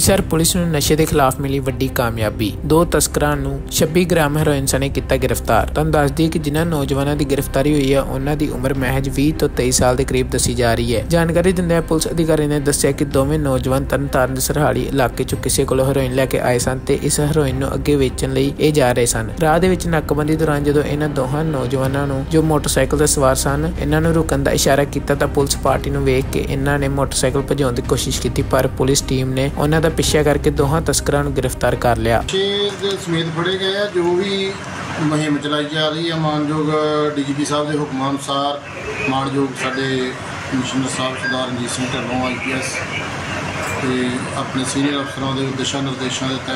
Amritsar police ਨੂੰ ਨਸ਼ੇ ਦੇ ਖਿਲਾਫ ਮਿਲੀ ਵੱਡੀ ਕਾਮਯਾਬੀ। 2 ਤਸਕਰਾਂ ਨੂੰ 26 ਗ੍ਰਾਮ ਹੈਰੋਇਨ ਸਣੇ ਕੀਤਾ गिरफ्तार। ਤੁਹਾਨੂੰ ਦੱਸ ਦਈਏ ਕਿ ਜਿਨ੍ਹਾਂ ਨੌਜਵਾਨਾਂ ਦੀ गिरफ्तारी हुई है ਉਹਨਾਂ ਦੀ ਉਮਰ महज 20 ਤੋਂ 23 ਸਾਲ ਦੇ ਕਰੀਬ ਦੱਸੀ ਜਾ ਰਹੀ ਹੈ। ਜਾਣਕਾਰੀ ਦਿੰਦਿਆਂ ਪੁਲਿਸ ਅਧਿਕਾਰੀ ਨੇ ਦੱਸਿਆ ਕਿ ਦੋਵੇਂ ਨੌਜਵਾਨ ਤਰਨਤਾਰਨ ਦੇ ਸਰਹਾਲੀ ਇਲਾਕੇ 'ਚੋਂ ਕਿਸੇ ਕੋਲੋਂ ਹੈਰੋਇਨ ਲੈ ਕੇ ਆਏ ਸਨ ਤੇ ਇਸ ਹੈਰੋਇਨ ਨੂੰ ਅੱਗੇ ਵੇਚਣ ਲਈ ਇਹ ਜਾ ਰਹੇ ਸਨ। ਰਾਹ ਦੇ ਵਿੱਚ ਨਾਕਾਬੰਦੀ ਦੌਰਾਨ ਜਦੋਂ ਇਹਨਾਂ ਦੋਹਾਂ ਨੌਜਵਾਨਾਂ ਨੂੰ ਜੋ ਮੋਟਰਸਾਈਕਲ ਤੇ ਸਵਾਰ ਸਨ ਇਹਨਾਂ ਨੂੰ ਰੁਕਣ ਦਾ ਇਸ਼ਾਰਾ ਕੀਤਾ ਤਾਂ ਪੁਲਿਸ ਪਾਰਟੀ ਨੂੰ ਵੇਖ ਕੇ ਇਹਨਾਂ ਨੇ ਮੋਟਰਸਾਈਕਲ ਭਜਾਉਣ ਦੀ ਕੋਸ਼ਿਸ਼ ਕੀਤੀ, ਪਰ ਪੁਲਿਸ ਟੀਮ ਨੇ ਉਹਨਾਂ ਦਾ ਪਿੱਛਾ करके दोहां तस्करां नूं गिरफ्तार कर लिया। समेत फड़े गए हैं। जो भी मुहिम चलाई जा रही है मानयोग DGP साहब के हुक्मां अनुसार मानयोग साडे कमिश्नर साहब सरदार रणजीत सिंह ढिल्लों IPS ते अपने सीनियर अफसरों के दिशा निर्देशों के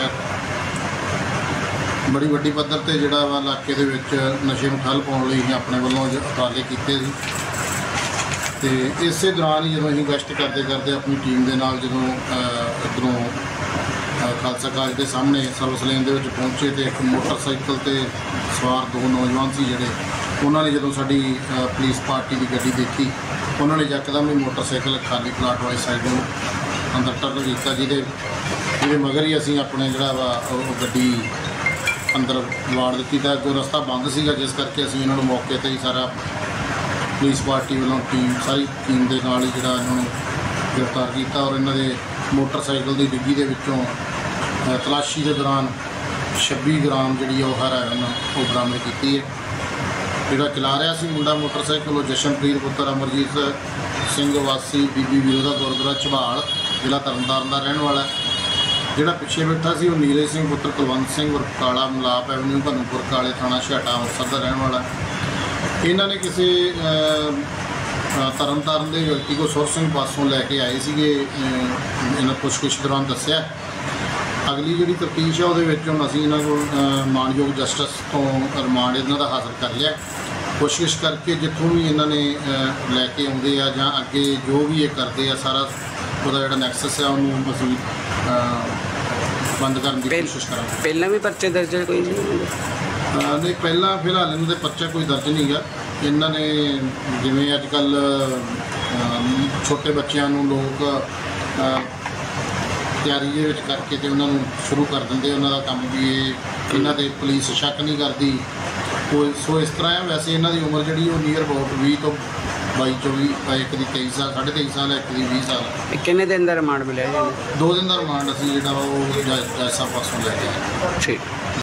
तहत बड़ी वड्डी पद्धर ते जिहड़ा वा इलाके दे विच नशे नूं ठੱਲ पाउण लई अपने वल्लों उपाले कीते सी ते इसे दौरान ही जदों असीं गश्त करते अपनी टीम के नाल जदों इधरों खालसा कालेज के सामने सर्विस लेन दे विच पहुंचे तो एक मोटरसाइकिल ते सवार 2 नौजवान सी जिहड़े उन्होंने जदों साडी पुलिस पार्टी की गड्डी देखी उन्होंने यकदम ही मोटरसाइकिल खाली प्लाट वाली साइड में अंदर टर्न किया जिहदे मगर ही असीं अपने जिहड़ा वा गड्डी अंदर वाड़ दी तां अगों रस्ता बंद सीगा, जिस करके असीं इन्हां नूं मौके ते ही सारा पुलिस पार्टी वालों टीम सारी टीम के नाल ही जिहड़ा इन्होंने गिरफ्तार किया और इन्होंने मोटरसाइकिल की डिग्गी के विचों तलाशी के दौरान 26 ग्राम जी हैरोइन वो बरामद की है। जोड़ा चला रहा सी मुंडा मोटरसाइकिल वो जशनप्रीत पुत्र अमरजीत सिंह वासी बीबी विरोधा गुरुद्वारा झबाल जिला तरनताਰਨ का रहने वाला है। जोड़ा पिछे बैठा सी वो नीरज सिंह पुत्र कुलवंत सिंह उर्फ काला मलाप एवन्यू भनूपुर काले थाना छाटा अमृतसर का रहने वाला है। इन्होंने किसी तरनताਰਨ के व्यक्ति को सुर सिंह पासों लैके आए थे। इन्होंने पुछगिछ दौरान दसिया अगली जी तफ्तीश है वो असी इन्हों को मानयोग जस्टिस तो रिमांड इन्हों का हासिल कर लिया। पुछगिछ करके जितों भी इन्होंने लैके आते हैं जां अगे जो भी ये करते हैं सारा वो जो नैक्सस है उन्होंने असी बंद करने की कोशिश करांगे। पहला भी परचे दर्ज है कोई नहीं, पहला फिलहाल इन्होंने परचा कोई दर्ज नहीं है। इन्होंने जिमें अजकल छोटे बच्चों लोग तैयारी करके तो उन्होंने शुरू कर देंगे उन्हों का काम भी इन्हों पर पुलिस शक नहीं करती। सो इस तरह है। वैसे इन्हों की उम्र जी नीयर अबाउट 20 तो 22-24, एक की 23 साल 23.5 साल, एक की 20 साल। कितने दिन का रिमांड मिले? 2 दिन का रिमांड असीं जिहड़ा वो जज साहब पासों लैके आए। ठीक।